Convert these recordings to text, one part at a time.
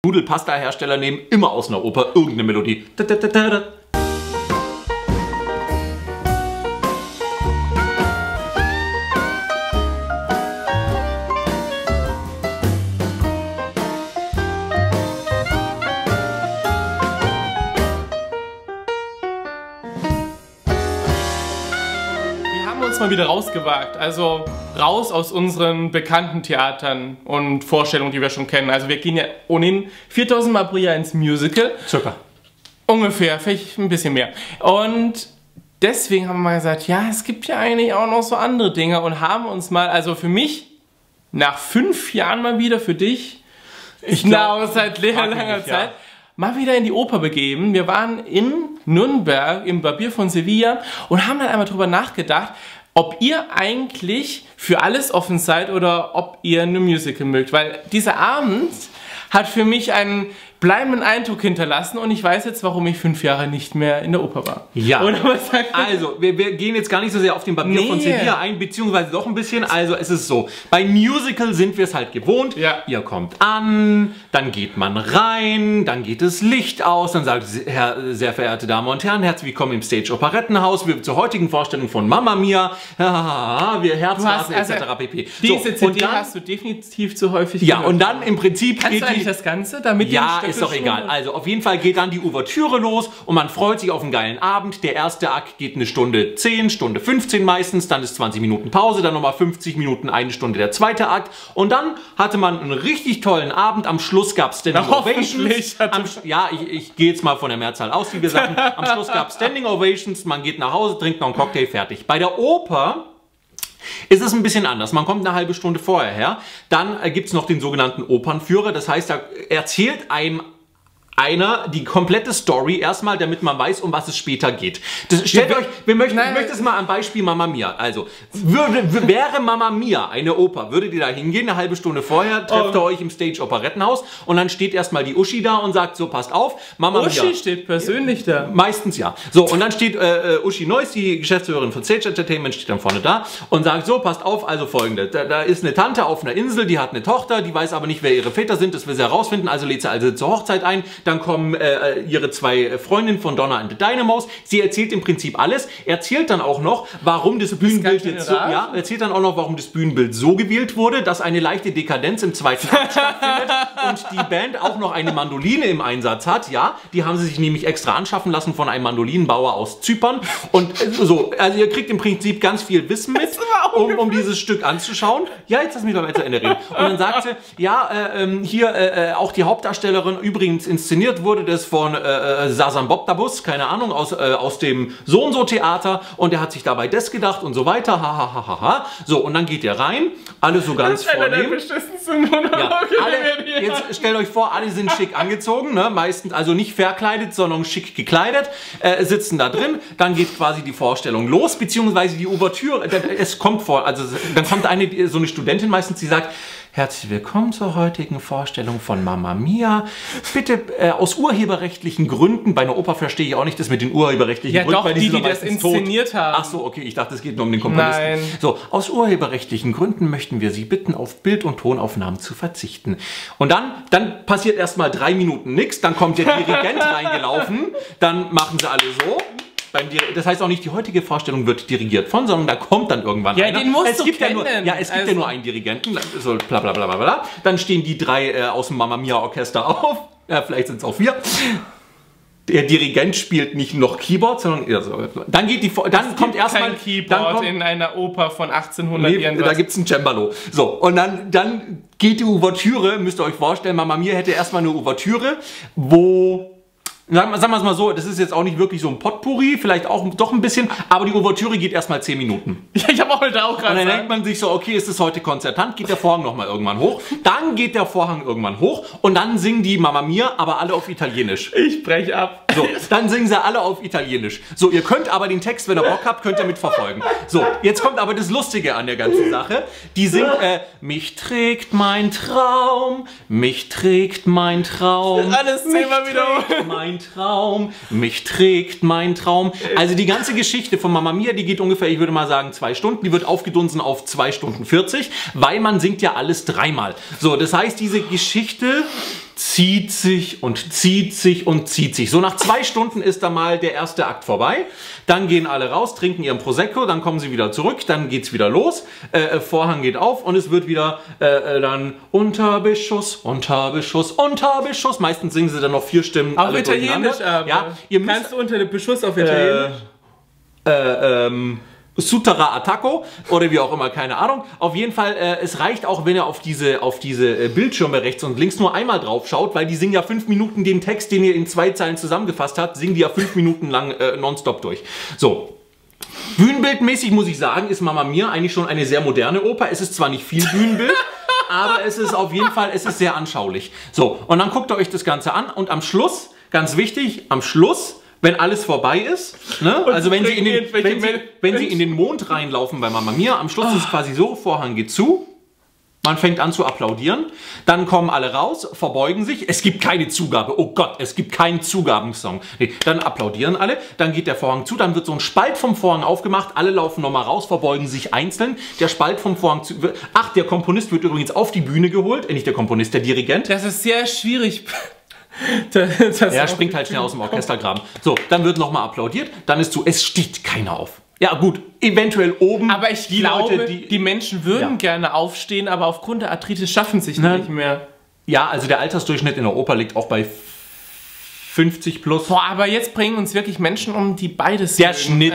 Nudelpasta-Hersteller nehmen immer aus einer Oper irgendeine Melodie. Mal wieder rausgewagt, also raus aus unseren bekannten Theatern und Vorstellungen, die wir schon kennen. Also wir gehen ja ohnehin 4000 Mal pro Jahr ins Musical. Circa. Ungefähr, vielleicht ein bisschen mehr. Und deswegen haben wir mal gesagt, ja, es gibt ja eigentlich auch noch so andere Dinge und haben uns mal, also für mich, nach 5 Jahren mal wieder, für dich, ich glaube seit langer Zeit, mal wieder in die Oper begeben. Wir waren in Nürnberg im Barbier von Sevilla und haben dann einmal drüber nachgedacht, ob ihr eigentlich für alles offen seid oder ob ihr nur Musical mögt. Weil dieser Abend hat für mich einen bleibenden Eindruck hinterlassen und ich weiß jetzt, warum ich 5 Jahre nicht mehr in der Oper war. Ja, oder was sagt ihr? Also wir gehen jetzt gar nicht so sehr auf den Barbier von Sevilla ein, beziehungsweise doch ein bisschen. Also es ist so, bei Musical sind wir es halt gewohnt. Ja. Ihr kommt an, dann geht man rein, dann geht das Licht aus, dann sagt sehr verehrte Damen und Herren, herzlich willkommen im Stage Operettenhaus, wir zur heutigen Vorstellung von Mamma Mia, wir Herzrasen etc. pp. Diese CD hast du definitiv zu häufig gehört. Ja, und dann im Prinzip kannst du eigentlich das Ganze, damit ja, ist doch egal. Also auf jeden Fall geht dann die Ouvertüre los und man freut sich auf einen geilen Abend. Der erste Akt geht 1:10, 1:15 meistens, dann ist 20 Minuten Pause, dann nochmal 50 Minuten, 1 Stunde der zweite Akt und dann hatte man einen richtig tollen Abend. Am Schluss gab es Standing Ovations. Ja, ich gehe jetzt mal von der Mehrzahl aus, wie gesagt. Am Schluss gab es Standing Ovations, man geht nach Hause, trinkt noch einen Cocktail, fertig. Bei der Oper ist es ein bisschen anders. Man kommt eine halbe Stunde vorher her. Dann gibt es noch den sogenannten Opernführer. Das heißt, da erzählt einem einer die komplette Story erstmal, damit man weiß, um was es später geht. Stellt euch, ich möchte es mal am Beispiel Mamma Mia. Also, wäre Mamma Mia eine Oper, würdet ihr da hingehen, eine halbe Stunde vorher, trefft ihr euch im Stage Operettenhaus und dann steht erstmal die Uschi da und sagt, so, passt auf, Mamma Mia. Uschi steht persönlich da. Meistens ja. So, und dann steht Uschi Neuss, die Geschäftsführerin von Stage Entertainment, steht dann vorne da und sagt, so, passt auf, also folgende, da ist eine Tante auf einer Insel, die hat eine Tochter, die weiß aber nicht, wer ihre Väter sind, das will sie herausfinden, also lädt sie also zur Hochzeit ein. Dann kommen ihre 2 Freundinnen von Donna and the Dynamos. Sie erzählt im Prinzip alles. Erzählt dann auch noch, warum das Bühnenbild jetzt so, erzählt dann auch noch, warum das Bühnenbild so gewählt wurde, dass eine leichte Dekadenz im zweiten Akt stattfindet und die Band auch noch eine Mandoline im Einsatz hat. Ja, die haben sie sich nämlich extra anschaffen lassen von einem Mandolinenbauer aus Zypern. Und so, also ihr kriegt im Prinzip ganz viel Wissen mit, um dieses Stück anzuschauen. Ja, jetzt lass mich doch mal zu Ende reden. Und dann sagt sie, ja, hier auch die Hauptdarstellerin, übrigens inszeniert wurde das von Sasan Bobtabus, keine Ahnung, aus dem So-und-so-Theater und der hat sich dabei das gedacht und so weiter, ha. So, und dann geht ihr rein, alle so ganz vornehm. Ja, jetzt stellt euch vor, alle sind schick angezogen, ne? Meistens, also nicht verkleidet, sondern schick gekleidet, sitzen da drin, dann geht quasi die Vorstellung los, beziehungsweise die Ouvertüre, es kommt vor, also dann kommt so eine Studentin meistens, die sagt, herzlich willkommen zur heutigen Vorstellung von Mamma Mia. Bitte aus urheberrechtlichen Gründen, bei einer Oper verstehe ich auch nicht das mit den urheberrechtlichen Gründen. Ja doch, die das inszeniert haben. Ach so, okay, ich dachte, es geht nur um den Komponisten. Nein. So, aus urheberrechtlichen Gründen möchten wir Sie bitten, auf Bild- und Tonaufnahmen zu verzichten. Und dann passiert erstmal 3 Minuten nichts, dann kommt der Dirigent reingelaufen, dann machen sie alle so. Das heißt auch nicht, die heutige Vorstellung wird dirigiert von, sondern da kommt dann irgendwann einer. Den musst du kennen. Es gibt ja nur einen Dirigenten, so bla bla bla bla. Dann stehen die 3 aus dem Mamma Mia Orchester auf, ja, vielleicht sind es auch 4. Der Dirigent spielt nicht noch Keyboard, sondern dann kommt erstmal kein Keyboard in einer Oper von 1800 irgendwas. Da gibt es ein Cembalo. So, und dann geht die Ouvertüre, müsst ihr euch vorstellen, Mamma Mia hätte erstmal eine Ouvertüre, wo sagen wir es mal so, das ist jetzt auch nicht wirklich so ein Potpourri, vielleicht auch doch ein bisschen, aber die Ouvertüre geht erstmal 10 Minuten. Ja, ich habe auch heute auch gerade. Und dann denkt man sich so, okay, ist es heute konzertant, geht der Vorhang nochmal irgendwann hoch, dann geht der Vorhang irgendwann hoch und dann singen die Mamma Mia, aber alle auf Italienisch. Ich brech ab. So, dann singen sie alle auf Italienisch. So, ihr könnt aber den Text, wenn ihr Bock habt, könnt ihr mitverfolgen. So, jetzt kommt aber das Lustige an der ganzen Sache. Die singt, mich trägt mein Traum, mich trägt mein Traum. Alles Thema wieder. Mein Traum, mich trägt mein Traum. Also die ganze Geschichte von Mamma Mia, die geht ungefähr, ich würde mal sagen, 2 Stunden. Die wird aufgedunsen auf 2 Stunden 40, weil man singt ja alles 3-mal. So, das heißt, diese Geschichte zieht sich und zieht sich und zieht sich. So nach 2 Stunden ist da mal der erste Akt vorbei. Dann gehen alle raus, trinken ihren Prosecco, dann kommen sie wieder zurück, dann geht's wieder los. Vorhang geht auf und es wird wieder dann unter Beschuss, unter Beschuss, unter Beschuss. Meistens singen sie dann noch 4 Stimmen. Auf Italienisch, aber. Ja, ihr müsst, kannst du unter dem Beschuss auf Italienisch? Sutara Attacco oder wie auch immer, keine Ahnung. Auf jeden Fall, es reicht auch, wenn ihr auf diese Bildschirme rechts und links nur einmal drauf schaut, weil die singen ja 5 Minuten den Text, den ihr in 2 Zeilen zusammengefasst habt, singen die ja 5 Minuten lang nonstop durch. So. Bühnenbildmäßig muss ich sagen, ist Mamma Mia eigentlich schon eine sehr moderne Oper. Es ist zwar nicht viel Bühnenbild, aber es ist auf jeden Fall, es ist sehr anschaulich. So, und dann guckt ihr euch das Ganze an und am Schluss, ganz wichtig, am Schluss, wenn alles vorbei ist, ne? Also wenn sie in den Mond reinlaufen bei Mamma Mia, am Schluss ist es quasi so, Vorhang geht zu, man fängt an zu applaudieren, dann kommen alle raus, verbeugen sich, es gibt keine Zugabe, oh Gott, es gibt keinen Zugabensong. Nee, dann applaudieren alle, dann geht der Vorhang zu, dann wird so ein Spalt vom Vorhang aufgemacht, alle laufen nochmal raus, verbeugen sich einzeln, der Spalt vom Vorhang zu... Ach, der Komponist wird übrigens auf die Bühne geholt, nicht der Komponist, der Dirigent. Das ist sehr schwierig. Er springt halt schnell aus dem Orchestergraben. So, dann wird nochmal applaudiert, dann ist zu, es steht keiner auf. Ja gut, eventuell oben. Aber ich glaube, die Menschen würden gerne aufstehen, aber aufgrund der Arthritis schaffen sich nicht mehr. Ja, also der Altersdurchschnitt in der Oper liegt auch bei 50 plus. Boah, aber jetzt bringen uns wirklich Menschen um, die beides der Schnitt.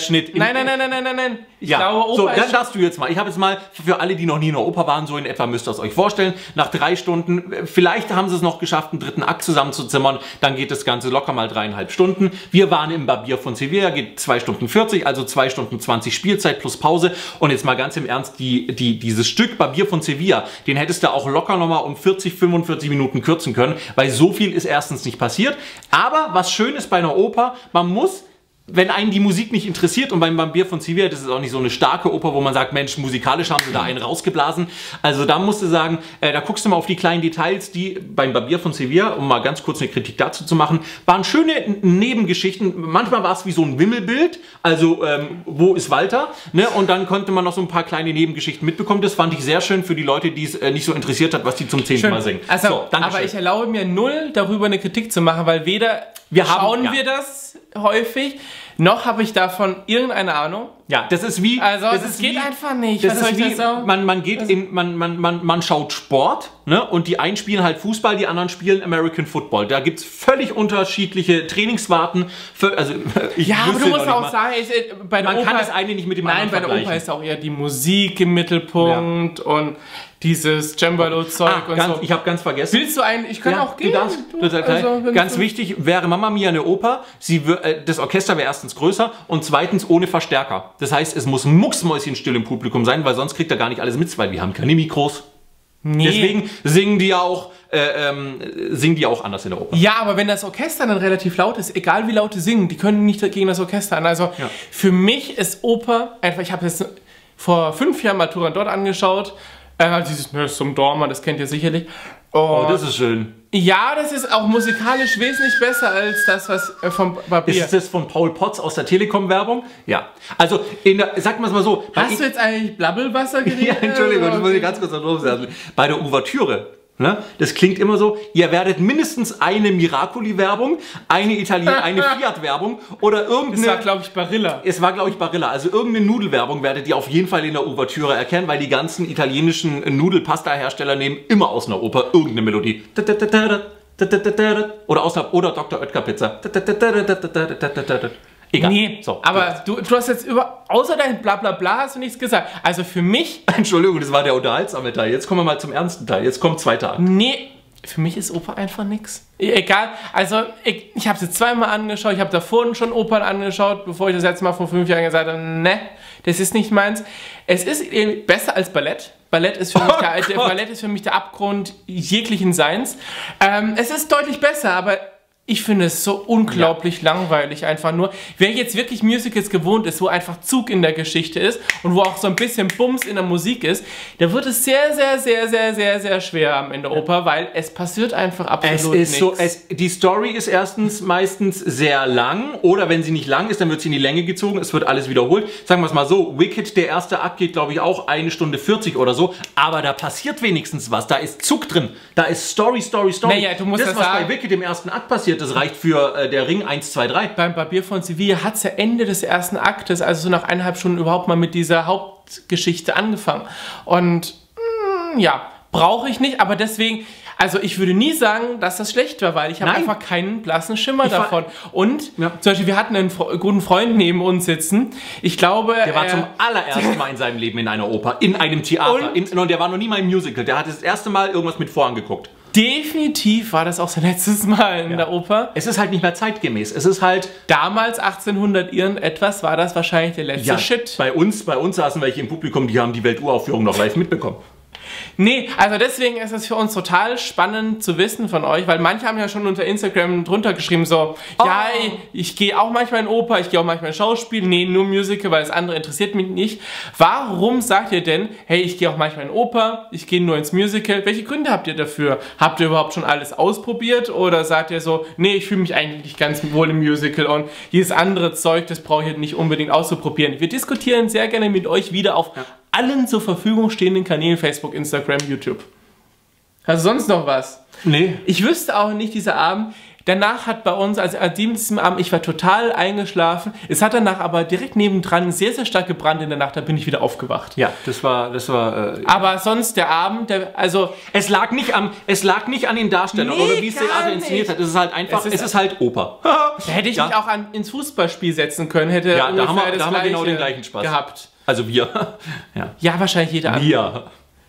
Nein. Ich ja, glaube, Oper so, dann darfst du jetzt mal. Ich habe jetzt mal für alle, die noch nie in der Oper waren, so in etwa müsst ihr es euch vorstellen. Nach 3 Stunden, vielleicht haben sie es noch geschafft, einen 3. Akt zusammenzuzimmern. Dann geht das Ganze locker mal 3,5 Stunden. Wir waren im Barbier von Sevilla, geht 2 Stunden 40, also 2 Stunden 20 Spielzeit plus Pause. Und jetzt mal ganz im Ernst, dieses Stück Barbier von Sevilla, den hättest du auch locker nochmal um 40, 45 Minuten kürzen können, weil so viel ist erstens nicht passiert. Aber was schön ist bei einer Oper, man muss, wenn einen die Musik nicht interessiert, und beim Barbier von Sevilla, das ist auch nicht so eine starke Oper, wo man sagt, Mensch, musikalisch haben sie da einen rausgeblasen. Also da musst du sagen, da guckst du mal auf die kleinen Details, die beim Barbier von Sevilla, um mal ganz kurz eine Kritik dazu zu machen, waren schöne Nebengeschichten. Manchmal war es wie so ein Wimmelbild, also wo ist Walter? Ne? Und dann konnte man noch so ein paar kleine Nebengeschichten mitbekommen. Das fand ich sehr schön für die Leute, die es nicht so interessiert hat, was die zum 10. Mal singen. Also, so, aber ich erlaube mir null, darüber eine Kritik zu machen, weil weder schauen wir das häufig, noch habe ich davon irgendeine Ahnung. Ja, das ist wie... Also, das geht einfach nicht. Das ist wie, man schaut Sport, ne? Und die einen spielen halt Fußball, die anderen spielen American Football. Da gibt es völlig unterschiedliche Trainingswarten. Ja, aber du musst auch sagen, man kann das eine nicht mit dem anderen vergleichen. Bei der Oper ist auch eher die Musik im Mittelpunkt und dieses Cembalo-Zeug und so. Ich habe ganz vergessen. Willst du einen? Ich kann auch gehen. Ganz wichtig, wäre Mamma Mia eine Oper, das Orchester wäre erstens größer und zweitens ohne Verstärker. Das heißt, es muss mucksmäuschenstill im Publikum sein, weil sonst kriegt er gar nicht alles mit, weil wir haben keine Mikros. Nee. Deswegen singen die auch anders in der Oper. Ja, aber wenn das Orchester dann relativ laut ist, egal wie laut die singen, die können nicht gegen das Orchester an. Also für mich ist Oper einfach, ich habe jetzt vor 5 Jahren mal Turandot angeschaut, dieses zum Dorma, das kennt ihr sicherlich. Oh, das ist schön. Ja, das ist auch musikalisch wesentlich besser als das, was vom Barbier. Ist das von Paul Potts aus der Telekom-Werbung? Ja. Also, sag mal so. Hast du jetzt eigentlich Blabbelwasser geredet? Ja, Entschuldigung, das muss ich ganz kurz noch loswerden. Bei der Ouvertüre, ne, das klingt immer so, ihr werdet mindestens eine Miracoli-Werbung, eine Fiat-Werbung oder irgendeine... Das war, glaube ich, Barilla. Es war, glaube ich, Barilla. Also irgendeine Nudelwerbung werdet ihr auf jeden Fall in der Ouvertüre erkennen, weil die ganzen italienischen Nudelpasta-Hersteller nehmen immer aus einer Oper irgendeine Melodie. Oder Dr. Oetker Pizza. Egal. Nee, so, aber du hast jetzt außer dein Blablabla hast du nichts gesagt. Also für mich... Entschuldigung, das war der unterhaltsame Teil. Jetzt kommen wir mal zum ernsten Teil. Jetzt kommt 2. Akt. Nee, für mich ist Oper einfach nix. Egal, also ich habe es jetzt 2-mal angeschaut. Ich habe davor schon Opern angeschaut, bevor ich das letzte Mal vor 5 Jahren gesagt habe, ne, das ist nicht meins. Es ist besser als Ballett. Ballett ist für mich der Abgrund jeglichen Seins. Es ist deutlich besser, aber Ich finde es so unglaublich langweilig einfach nur. Wer jetzt wirklich Musicals gewohnt ist, wo einfach Zug in der Geschichte ist und wo auch so ein bisschen Bums in der Musik ist, der wird es sehr, sehr, sehr, sehr, sehr, sehr schwer am Ende Oper, weil es passiert einfach absolut nichts. Die Story ist erstens meistens sehr lang oder wenn sie nicht lang ist, dann wird sie in die Länge gezogen, es wird alles wiederholt. Sagen wir es mal so, Wicked, der erste Akt geht glaube ich auch 1 Stunde 40 oder so, aber da passiert wenigstens was, da ist Zug drin, da ist Story. Naja, du musst das, was bei Wicked im ersten Akt passiert, das reicht für der Ring 1, 2, 3. Beim Barbier von Sevilla hat es ja Ende des ersten Aktes, also so nach 1,5 Stunden überhaupt mal mit dieser Hauptgeschichte angefangen. Und ja, brauche ich nicht, aber deswegen, also ich würde nie sagen, dass das schlecht war, weil ich habe einfach keinen blassen Schimmer davon. Und zum Beispiel, wir hatten einen guten Freund neben uns sitzen. Ich glaube, der war zum allerersten Mal in seinem Leben in einer Oper, in einem Theater. Und der war noch nie mal im Musical. Der hat das erste Mal irgendwas mit vorangeguckt. Definitiv war das auch sein letztes Mal in der Oper. Es ist halt nicht mehr zeitgemäß. Es ist halt... Damals, 1800 irgendetwas, war das wahrscheinlich der letzte Shit. Bei uns saßen welche im Publikum, die haben die Welturaufführung noch live mitbekommen. Nee, also deswegen ist es für uns total spannend zu wissen von euch, weil manche haben ja schon unter Instagram drunter geschrieben so, ja, ich gehe auch manchmal in Oper, ich gehe auch manchmal in Schauspiel, nee, nur Musical, weil das andere interessiert mich nicht. Warum sagt ihr denn, hey, ich gehe auch manchmal in Oper, ich gehe nur ins Musical? Welche Gründe habt ihr dafür? Habt ihr überhaupt schon alles ausprobiert oder sagt ihr so, nee, ich fühle mich eigentlich ganz wohl im Musical und dieses andere Zeug, das brauche ich nicht unbedingt auszuprobieren. Wir diskutieren sehr gerne mit euch wieder auf allen zur Verfügung stehenden Kanälen, Facebook, Instagram, YouTube. Hast du sonst noch was? Nee. Ich wüsste auch nicht, dieser Abend, danach hat bei uns, also an diesem Abend, ich war total eingeschlafen, es hat danach aber direkt nebendran sehr, sehr stark gebrannt in der Nacht, da bin ich wieder aufgewacht. Ja, das war aber sonst der Abend, also... Es lag nicht an den Darstellern oder wie es der Theater inszeniert hat, es ist halt einfach, es ist halt Oper. Da hätte ich mich auch ins Fußballspiel setzen können, hätte da haben wir genau den gleichen Spaß gehabt. Also wir. Ja, wahrscheinlich jeder andere. Wir.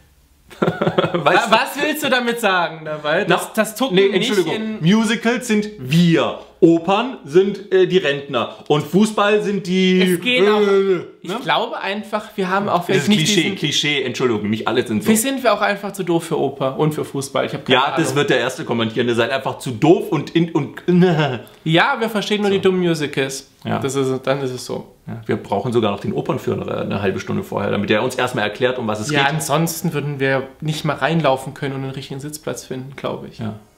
Was willst du damit sagen dabei? Das Tucken Entschuldigung. Nicht Musicals sind wir. Opern sind die Rentner. Und Fußball sind die... Es geht auch, ich glaube einfach, wir haben auch... Das ist Klischee, Entschuldigung, nicht alle sind so. Wir sind auch einfach zu doof für Oper und für Fußball. Ich habe keine Ahnung. Das wird der Erste kommentieren. Ihr seid einfach zu doof und Ja, wir verstehen nur die dummen Musicals. Ja. Dann ist es so. Ja, wir brauchen sogar noch den Opernführer eine halbe Stunde vorher, damit er uns erstmal erklärt, um was es geht. Ja, ansonsten würden wir nicht mal reinlaufen können und einen richtigen Sitzplatz finden, glaube ich. Ja.